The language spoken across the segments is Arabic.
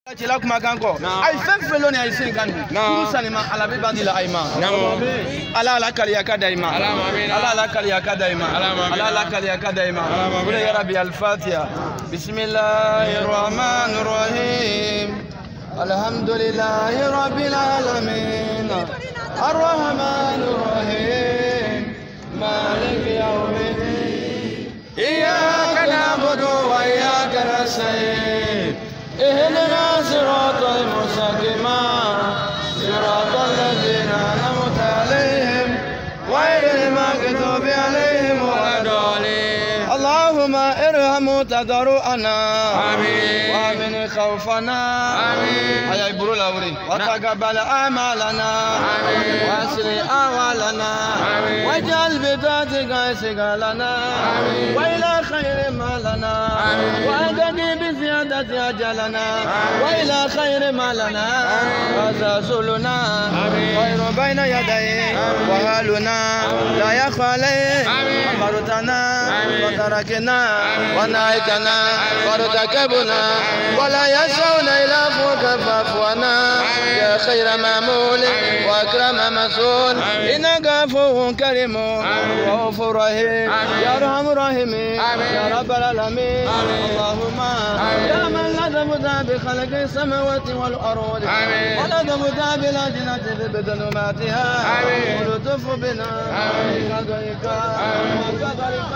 Cila kuma kan kɔ ayi fɛn fɛn lɔ ni ayi sen kan kuru sanima ala bɛ bandi la ayi ma ala la kaliya ka da i ma ala la kaliya ka da i ma ala la kaliya ka da i ma o de yɛrɛ bi alifatiya bisimilahi rahmani rahim alhamdulilahi rabbil alamin arrahmani rahim maliki yawmiddin iyyaka na'budu wa iyyaka nasta'in اهدنا صراط المستقيم صراط الذين أنعمت عليهم غير المغضوب عليهم ولا الضالين اللهم ارحم تضرعنا وامن خوفنا يا ابرو لاوري وتقبل اعمالنا واصلح احوالنا واجعل بذاتك سجالنا والى خير ما لنا واهدني بزيادة اجلنا والى خير ما لنا وتسلنا خير بين يديه وهالنا لا يخفى عليه امرتنا وتركنا ونهيتنا وارتكبنا ولا يسعون الى فوق فعفونا يا خير مامول واكرم مسؤول انك عفو كريم رؤوف رحيم يا ارحم الراحمين يا رب العالمين اللهم يا من لا تبدا بخلق السماوات والارض ولا تبدا بلادنا بظلماتها ولطف بنا بقدرك وقدرك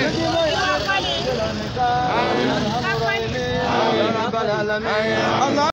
يا رب العالمين